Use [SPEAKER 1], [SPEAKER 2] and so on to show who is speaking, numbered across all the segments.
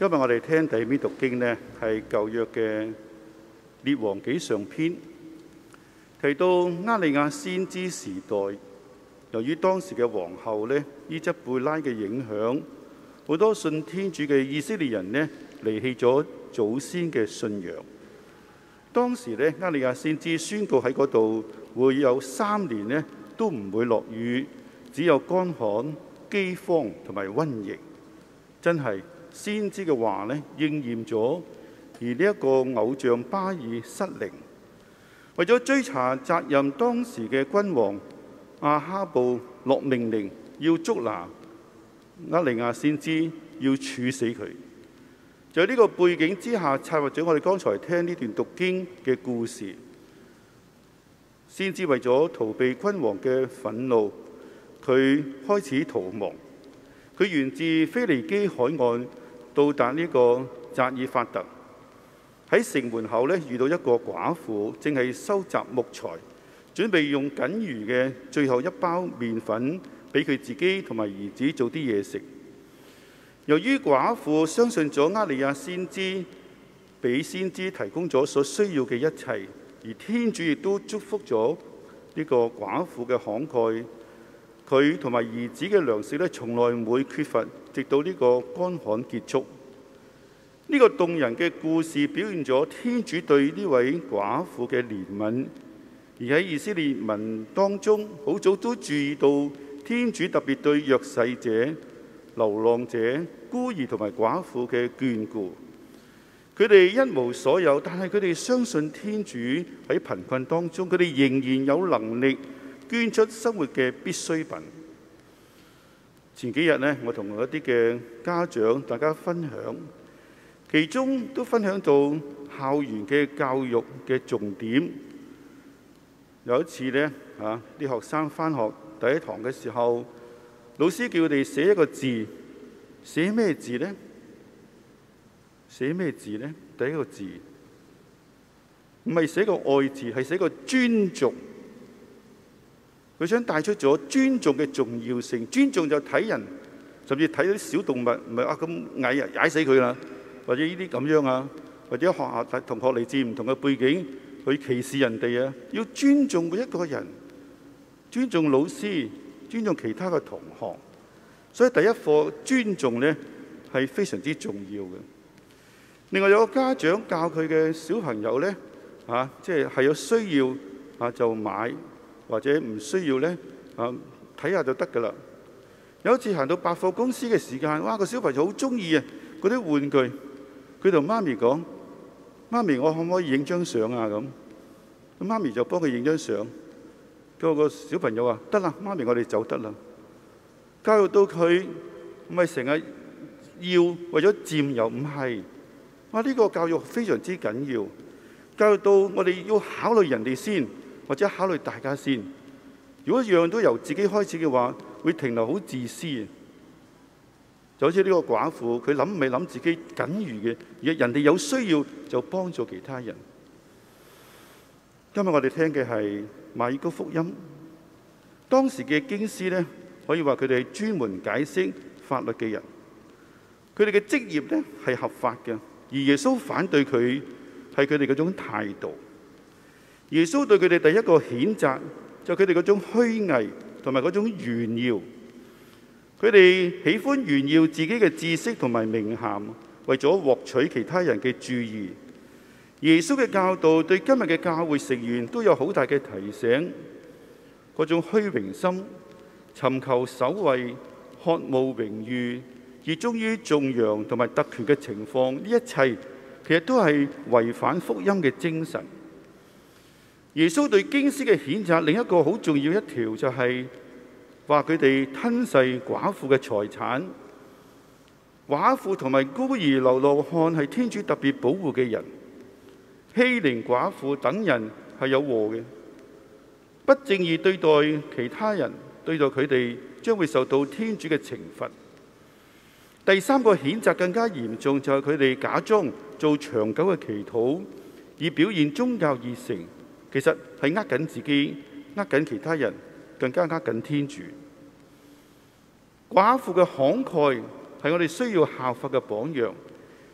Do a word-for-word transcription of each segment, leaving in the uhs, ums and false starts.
[SPEAKER 1] 今日我哋聽第二篇讀經呢，係舊約嘅列王紀上篇，提到厄利亞先知時代，由於當時嘅皇后呢伊則貝拉嘅影響，好多信天主嘅以色列人呢離棄咗祖先嘅信仰。當時呢，厄利亞先知宣告喺嗰度會有三年呢都唔會落雨，只有乾旱、饑荒同埋瘟疫。真係先知嘅話呢應驗咗，而呢一個偶像巴爾失靈。為咗追查責任，當時嘅君王亞哈布落命令要捉拿厄利亞先知，要處死佢。就喺呢個背景之下，策劃咗我哋剛才聽呢段讀經嘅故事。先知為咗逃避君王嘅憤怒，佢開始逃亡。佢沿自腓尼基海岸到達呢個扎爾法特，喺城門口咧遇到一個寡婦，正係收集木材，準備用僅餘嘅最後一包麵粉俾佢自己同埋兒子做啲嘢食。由於寡婦相信咗厄利亞先知，俾先知提供咗所需要嘅一切，而天主亦都祝福咗呢個寡婦嘅慷慨。佢同埋兒子嘅糧食咧，從來唔會缺乏，直到呢個乾旱結束。呢、這個動人嘅故事表現咗天主對呢位寡婦嘅憐憫，而喺以色列民當中，好早都注意到天主特別對弱勢者、流浪者、孤兒同埋寡婦嘅眷顧。佢哋一無所有，但係佢哋相信天主喺貧困當中，佢哋仍然有能力捐出生活嘅必需品。前幾日呢，我同一啲嘅家長大家分享，其中都分享到校園嘅教育嘅重點。有一次呢，啊啲學生返學第一堂嘅時候，老師叫佢哋寫一個字，寫咩字呢？寫咩字呢？第一個字唔係寫個愛字，係寫個尊重。佢想帶出咗尊重嘅重要性。尊重就睇人，甚至睇啲小動物，唔係啊咁矮啊，踩死佢啦，或者呢啲咁樣啊，或者學校同學嚟自唔同嘅背景，去歧視人哋啊。要尊重每一個人，尊重老師，尊重其他嘅同學。所以第一課尊重呢係非常之重要嘅。另外有個家長教佢嘅小朋友呢，啊，即係係有需要啊就買。或者唔需要呢，啊睇下就得㗎啦。有一次行到百貨公司嘅時間，哇！個小朋友好中意啊嗰啲玩具，佢同媽咪講：媽咪，我可唔可以影張相啊？咁，咁媽咪就幫佢影張相。嗰個小朋友話：得啦，媽咪，我哋走得啦。教育到佢唔係成日要為咗佔有，唔係。哇！呢個教育非常之緊要，教育到我哋要考慮人哋先。或者考慮大家先。如果樣樣都由自己開始嘅話，會停留好自私。就好似呢個寡婦，佢諗未諗自己僅餘嘅，而人哋有需要就幫助其他人。今日我哋聽嘅係馬爾谷福音。當時嘅經師呢，可以話佢哋係專門解釋法律嘅人。佢哋嘅職業呢係合法嘅，而耶穌反對佢係佢哋嗰種態度。耶穌對佢哋第一個譴責就係佢哋嗰種虛偽同埋嗰種炫耀。佢哋喜歡炫耀自己嘅知識同埋名銜，為咗獲取其他人嘅注意。耶穌嘅教導對今日嘅教會成員都有好大嘅提醒。嗰種虛榮心、尋求首位、渴慕榮譽、熱衷於頌揚同埋特權嘅情況，呢一切其實都係違反福音嘅精神。耶穌對經師嘅譴責，另一個好重要一條就係話佢哋吞噬寡婦嘅財產。寡婦同埋孤兒流浪漢係天主特別保護嘅人，欺凌寡婦等人係有禍嘅。不正義對待其他人，對待佢哋將會受到天主嘅懲罰。第三個譴責更加嚴重，就係佢哋假裝做長久嘅祈禱，以表現宗教熱誠。其實係呃緊自己，呃緊其他人，更加呃緊天主。寡婦嘅慷慨係我哋需要效法嘅榜樣，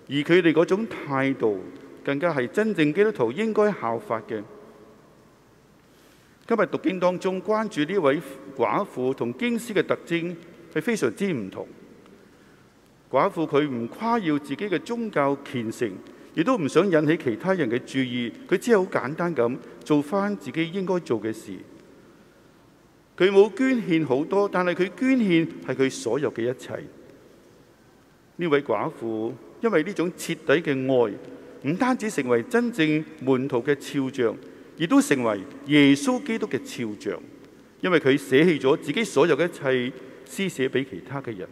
[SPEAKER 1] 而佢哋嗰種態度更加係真正基督徒應該效法嘅。今日讀經當中關注呢位寡婦同經師嘅特徵係非常之唔同。寡婦佢唔誇耀自己嘅宗教虔誠，亦都唔想引起其他人嘅注意，佢只係好簡單咁做返自己應該做嘅事。佢冇捐獻好多，但係佢捐獻係佢所有嘅一切。呢位寡婦因為呢種徹底嘅愛，唔單止成為真正門徒嘅肖像，亦都成為耶穌基督嘅肖像，因為佢捨棄咗自己所有嘅一切，施捨俾其他嘅人。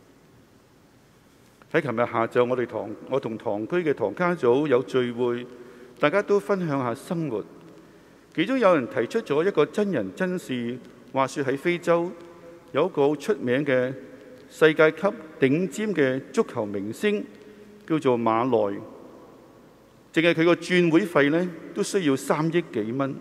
[SPEAKER 1] 喺琴日下晝，我哋堂我同堂區嘅堂家組有聚會，大家都分享下生活。其中有人提出咗一個真人真事，話說喺非洲有一個好出名嘅世界級頂尖嘅足球明星，叫做馬內。淨係佢個轉會費呢，都需要三億幾蚊。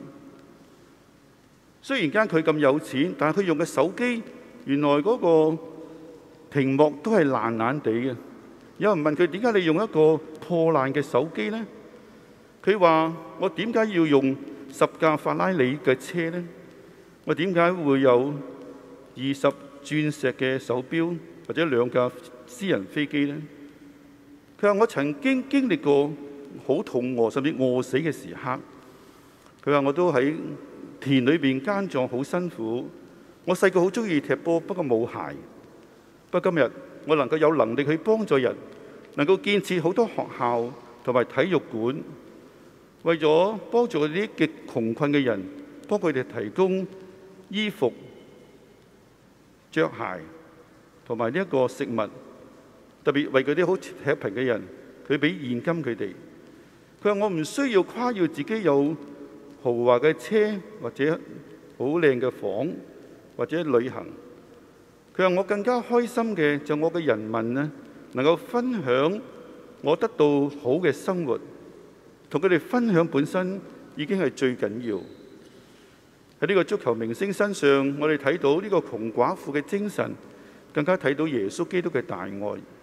[SPEAKER 1] 雖然間佢咁有錢，但係佢用嘅手機原來嗰個屏幕都係爛爛地嘅。有人問佢點解你用一個破爛嘅手機呢？佢話：我點解要用十架法拉利嘅車呢？我點解會有二十鑽石嘅手錶或者兩架私人飛機呢？佢話：我曾經經歷過好肚餓甚至餓死嘅時刻。佢話：我都喺田裏邊耕種好辛苦。我細個好中意踢波，不過冇鞋。不過今日我能夠有能力去幫助人，能夠建設好多學校同埋體育館，為咗幫助嗰啲極窮困嘅人，幫佢哋提供衣服、着鞋同埋呢一個食物，特別為嗰啲好赤貧嘅人，佢俾現金佢哋。佢話：我唔需要誇耀自己有豪華嘅車或者好靚嘅房或者旅行。佢話：我更加開心嘅就我嘅人民呢，能夠分享我得到好嘅生活，同佢哋分享本身已經係最緊要。喺呢個足球明星身上，我哋睇到呢個窮寡婦嘅精神，更加睇到耶穌基督嘅大愛。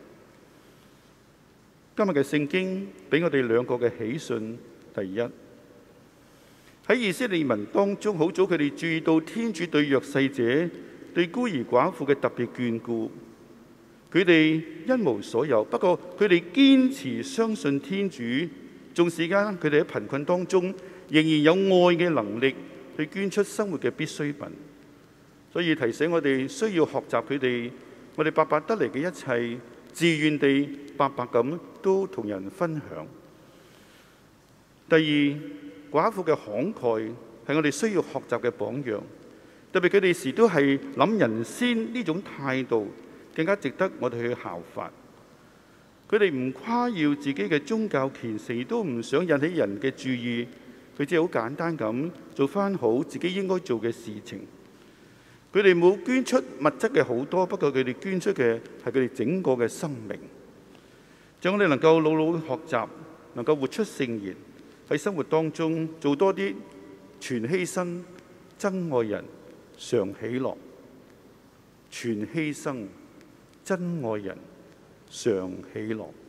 [SPEAKER 1] 今日嘅聖經俾我哋兩個嘅喜訊。第一，喺以色列民當中，好早佢哋注意到天主對弱勢者、對孤兒寡婦嘅特別眷顧。佢哋一無所有，不過佢哋堅持相信天主，縱使間佢哋喺貧困當中，仍然有愛嘅能力去捐出生活嘅必需品。所以提醒我哋需要學習佢哋，我哋白白得嚟嘅一切，自願地白白咁都同人分享。第二，寡婦嘅慷慨係我哋需要學習嘅榜樣，特別佢哋時都係諗人先，呢種態度更加值得我哋去效法。佢哋唔誇耀自己嘅宗教虔誠，亦都唔想引起人嘅注意，佢只係好簡單咁做翻好自己應該做嘅事情。佢哋冇捐出物質嘅好多，不過佢哋捐出嘅係佢哋整個嘅生命。讓我哋能夠老老學習，能夠活出聖言，喺生活當中做多啲全犧牲、真愛人、常喜樂。全犧牲、真愛人、常喜樂。